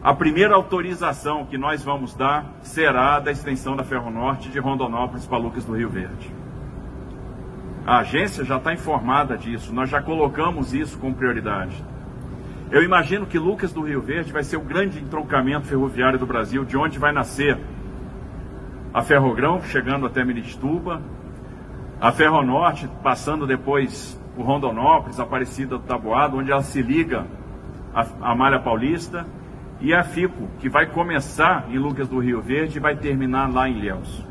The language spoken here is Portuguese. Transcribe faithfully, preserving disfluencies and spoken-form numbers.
A primeira autorização que nós vamos dar será da extensão da Ferronorte de Rondonópolis para Lucas do Rio Verde. A agência já está informada disso, nós já colocamos isso como prioridade. Eu imagino que Lucas do Rio Verde vai ser o grande entroncamento ferroviário do Brasil, de onde vai nascer a Ferrogrão, chegando até Miritituba, a Ferronorte, passando depois por Rondonópolis, Aparecida do Taboado, onde ela se liga à, à Malha Paulista, e a FICO, que vai começar em Lucas do Rio Verde e vai terminar lá em Ilhéus.